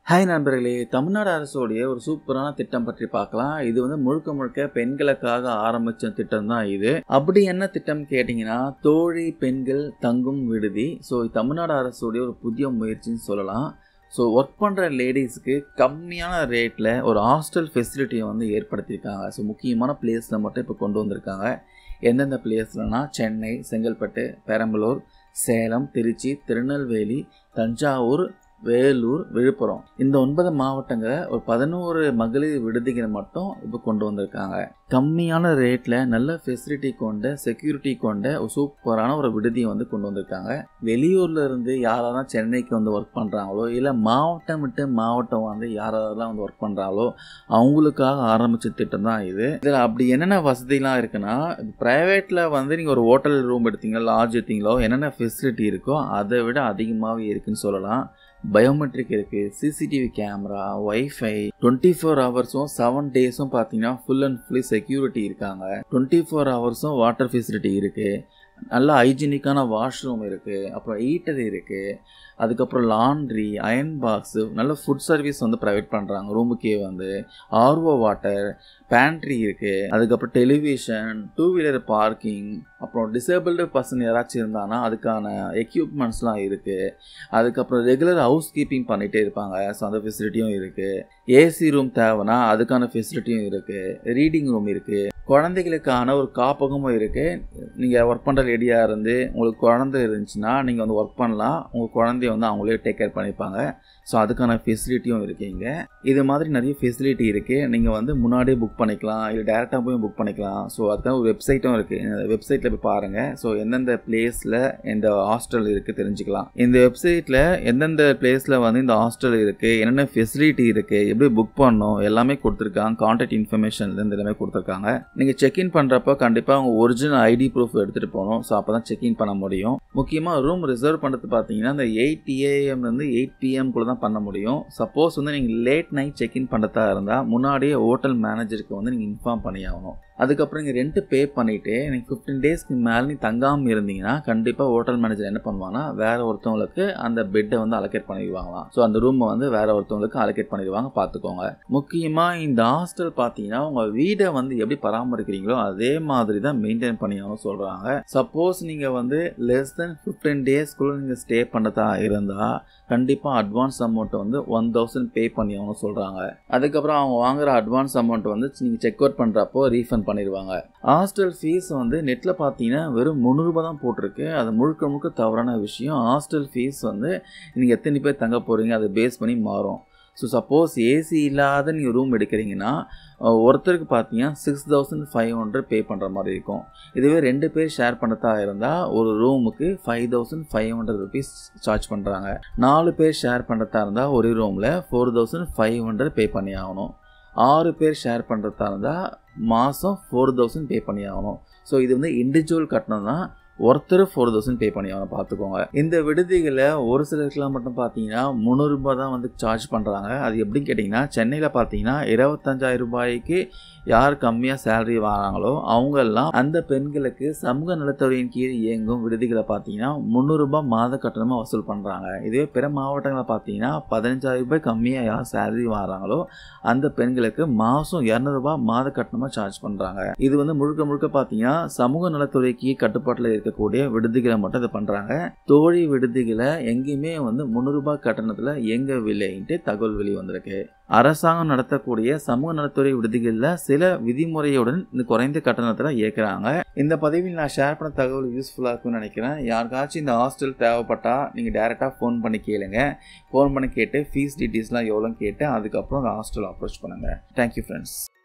Hi நண்பர்களே, தமிழ்நாடு அரசோடைய ஒரு சூப்பரான திட்டம் பற்றி பார்க்கலாம். இது முழுக்க முழுக்க பெண்களுக்காக ஆரம்பிச்ச திட்டம் தான் இது. அப்படி என்ன திட்டம் கேட்டிங்கன்னா, தோழி பெண்கள் தங்கும் விடுதி. ஸோ தமிழ்நாடு அரசோடைய ஒரு புதிய முயற்சின்னு சொல்லலாம். ஸோ ஒர்க் பண்ணுற லேடிஸ்க்கு கம்மியான ரேட்டில் ஒரு ஹாஸ்டல் ஃபெசிலிட்டியை ஏற்படுத்தியிருக்காங்க. ஸோ முக்கியமான பிளேஸில் மட்டும் இப்போ கொண்டு வந்திருக்காங்க. எந்தெந்த பிளேஸ்லனா சென்னை, செங்கல்பட்டு, பெரம்பலூர், சேலம், திருச்சி, திருநெல்வேலி, தஞ்சாவூர், வேலூர், விழுப்புரம் இந்த 9 மாவட்டங்களை ஒரு 11 மகளிர் விடுதிகளை மட்டும் இப்போ கொண்டு வந்திருக்காங்க. கம்மியான ரேட்டில் நல்ல ஃபெசிலிட்டி கொண்ட செக்யூரிட்டி கொண்ட ஒரு சூப்பரான ஒரு விடுதியை கொண்டு வந்திருக்காங்க. வெளியூரில் இருந்து யாரெல்லாம் சென்னைக்கு ஒர்க் பண்ணுறாங்களோ, இல்லை மாவட்டம் விட்டு மாவட்டம் யாரெல்லாம் ஒர்க் பண்ணுறாங்களோ அவங்களுக்காக ஆரம்பித்த திட்டம் தான் இது. இதில் அப்படி என்னென்ன வசதிலாம் இருக்குன்னா, ப்ரைவேட்டில் நீங்கள் ஒரு ஹோட்டல் ரூம் எடுத்தீங்களோ, லாட்ஜ் எடுத்தீங்களோ என்னென்ன ஃபெசிலிட்டி இருக்கோ அதை விட அதிகமாகவே இருக்குன்னு சொல்லலாம். பயோமெட்ரிக் இருக்குது, சிசிடிவி கேமரா, வைஃபை, 24 ஹவர்ஸும் 7 டேஸும் பார்த்தீங்கன்னா ஃபுல் அண்ட் ஃபுல்லி செக்யூரிட்டி இருக்காங்க. 24 ஹவர்ஸும் வாட்டர் ஃபெசிலிட்டி இருக்குது. நல்ல ஹைஜீனிக்கான வாஷ்ரூம் இருக்குது. அப்புறம் ஹீட்டர் இருக்குது. அதுக்கப்புறம் லாண்ட்ரி, அயன் பாக்ஸு, நல்ல ஃபுட் சர்வீஸ் ப்ரொவைட் பண்ணுறாங்க. ரூமுக்கே ஆர்ஓ வாட்டர், பேண்ட்ரி இருக்குது. அதுக்கப்புறம் டெலிவிஷன், 2 வீலர் பார்க்கிங், அப்புறம் டிசேபிள்டு பர்சன் யாராச்சும் இருந்தாங்கன்னா அதுக்கான எக்யூப்மெண்ட்ஸ்லாம் இருக்குது. அதுக்கப்புறம் ரெகுலர் ஹவுஸ் கீப்பிங் பண்ணிகிட்டே இருப்பாங்க. ஸோ அந்த ஃபெசிலிட்டியும் இருக்குது. ஏசி ரூம் தேவைன்னா அதுக்கான ஃபெசிலிட்டியும் இருக்குது. ரீடிங் ரூம் இருக்குது. குழந்தைகளுக்கான ஒரு காப்பகமும் இருக்குது. நீங்கள் ஒர்க் பண்ணுற லேடியாக இருந்து உங்களுக்கு குழந்தை இருந்துச்சுன்னா நீங்கள் ஒர்க் பண்ணலாம். உங்கள் குழந்தைய அவங்களே டேக் கேர் பண்ணிப்பாங்க. ஸோ அதுக்கான ஃபெசிலிட்டியும் இருக்குங்க. இது மாதிரி நிறைய ஃபெசிலிட்டி இருக்குது. நீங்கள் முன்னாடியே புக் பண்ணிக்கலாம், இல்லை டேரெக்டாக போய் புக் பண்ணிக்கலாம். ஸோ அதுக்கான ஒரு வெப்சைட்டும் இருக்குது. இந்த வெப்சைட்டில் போய் பாருங்கள். ஸோ எந்தெந்த பிளேஸில் இந்த ஹாஸ்டல் இருக்குது தெரிஞ்சுக்கலாம். இந்த வெப்சைட்டில் எந்தெந்த பிளேஸில் இந்த ஹாஸ்டல் இருக்குது, என்னென்ன ஃபெசிலிட்டி இருக்குது, எப்படி புக் பண்ணணும் எல்லாமே கொடுத்துருக்காங்க. கான்டாக்ட் இன்ஃபர்மேஷன்லேருந்து எல்லாமே கொடுத்துருக்காங்க. நீங்கள் செக்இன் பண்ணுறப்போ கண்டிப்பாக உங்கள் ஒரிஜினல் ஐடி ப்ரூஃப் எடுத்துகிட்டு போகணும். ஸோ அப்போ தான் செக்இன் பண்ண முடியும். முக்கியமாக ரூம் ரிசர்வ் பண்ணுறது பார்த்தீங்கன்னா இந்த 8 AM 8 PM தான் பண்ண முடியும். சப்போஸ் நீங்கள் லேட் நைட் செக்இன் பண்ணுறதா இருந்தால் முன்னாடியே ஹோட்டல் மேனேஜருக்கு நீங்கள் இன்ஃபார்ம் பண்ணி ஆகணும். அதுக்கப்புறம் நீங்கள் ரெண்ட் பே பண்ணிவிட்டு நீங்கள் 15 டேஸ்க்கு மேலே நீங்கள் தங்காமல் இருந்தீங்கன்னா கண்டிப்பாக ஹோட்டல் மேனேஜர் என்ன பண்ணுவாங்கன்னா வேறு ஒருத்தவங்களுக்கு அந்த பெட்டை அலோகேட் பண்ணிடுவாங்களாம். ஸோ அந்த ரூமை வேறு ஒருத்தவங்களுக்கு அலோகேட் பண்ணிடுவாங்க. பார்த்துக்கோங்க. முக்கியமாக இந்த ஹாஸ்டல் பார்த்தீங்கன்னா உங்கள் வீடை எப்படி பராமரிக்கிறீங்களோ அதே மாதிரி தான் மெயின்டைன் பண்ணியாகவும் சொல்கிறாங்க. சப்போஸ் நீங்கள் லெஸ் தென் 15 டேஸ்க்குள்ளே நீங்கள் ஸ்டே பண்ணுறதா இருந்தால் கண்டிப்பாக அட்வான்ஸ் அமௌண்ட் 1000 பே பண்ணியாகவும் சொல்கிறாங்க. அதுக்கப்புறம் அவங்க வாங்குகிற அட்வான்ஸ் அமௌண்ட் நீங்கள் செக் அவுட் பண்ணுறப்போ ரீஃபண்ட் பண்ணிடுவாங்க. ஹாஸ்டல் ஃபீஸ் நெட்டில் பார்த்தீங்கன்னா வெறும் 300 ரூபா தான் போட்டிருக்கு. அது முழுக்க முழுக்க தவறான விஷயம். ஹாஸ்டல் ஃபீஸ் நீங்கள் எத்தனை பேர் தங்க போகிறீங்க அதை பேஸ் பண்ணி மாறும். ஸோ சப்போஸ் ஏசி இல்லாத நீங்கள் ரூம் எடுக்கிறீங்கன்னா ஒருத்தருக்கு பார்த்தீங்கன்னா 6500 பே பண்ணுற மாதிரி இருக்கும். இதுவே 2 பேர் ஷேர் பண்ணுறதா இருந்தால் ஒரு ரூமுக்கு 5500 rupees சார்ஜ் பண்ணுறாங்க. 4 பேர் ஷேர் பண்ணுறதா இருந்தால் ஒரு ரூமில் 4500 பே பண்ணி ஆகணும். 6 பேர் ஷேர் பண்ணுறதா இருந்தால் மாதம் 4000 பே பண்ணி ஆகணும். ஸோ இது இண்டிவிஜுவல் கட்டணம் தான். ஒருத்தர் 4000 பே பண்ணி அவனை பார்த்துக்கோங்க. இந்த விடுதிகளை ஒரு சிலருக்குலாம் மட்டும் பார்த்தீங்கன்னா 300 ரூபா தான் சார்ஜ் பண்ணுறாங்க. அது எப்படின்னு கேட்டிங்கன்னா, சென்னையில் பார்த்தீங்கன்னா 25,000 ரூபாய்க்கு யார் கம்மியாக சேலரி வாங்குறாங்களோ அவங்கெல்லாம் அந்த பெண்களுக்கு சமூக நலத்துறையின் கீழ் இயங்கும் விடுதிகளை பார்த்தீங்கன்னா 300 ரூபா மாத கட்டணமாக வசூல் பண்ணுறாங்க. இதுவே பிற மாவட்டங்களில் பார்த்தீங்கன்னா 15,000 ரூபாய் கம்மியாக யார் சேலரி வாங்குறாங்களோ அந்த பெண்களுக்கு மாதம் 200 ரூபா மாத கட்டணமாக சார்ஜ் பண்ணுறாங்க. இது முழுக்க முழுக்க பார்த்தீங்கன்னா சமூக நலத்துறைக்கு கட்டுப்பாட்டில் இருக்கக்கூடிய விடுதிகளை மட்டும் இது பண்ணுறாங்க. தோழி விடுதிகளை எங்கேயுமே 300 ரூபாய் கட்டணத்தில் இயங்கவில்லைன்ட்டு தகவல் வெளி வந்திருக்கு. அரசாங்கம் நடத்தக்கூடிய சமூக நலத்துறை விடுதிகளில் சில விதிமுறையுடன் இந்த குறைந்த கட்டணத்தில் இயக்குறாங்க. இந்த பதிவில் நான் ஷேர் பண்ண தகவல் யூஸ்ஃபுல்லாக இருக்கும்னு நினைக்கிறேன். யாருக்காச்சும் இந்த ஹாஸ்டல் தேவைப்பட்டால் நீங்கள் டேரெக்டாக ஃபோன் பண்ணி கேளுங்க. ஃபோன் பண்ணி கேட்டு ஃபீஸ் டீட்டெயில்ஸ்லாம் எவ்வளோன்னு கேட்டு அதுக்கப்புறம் அந்த ஹாஸ்டல் அப்ரோச் பண்ணுங்கள். Thank you friends.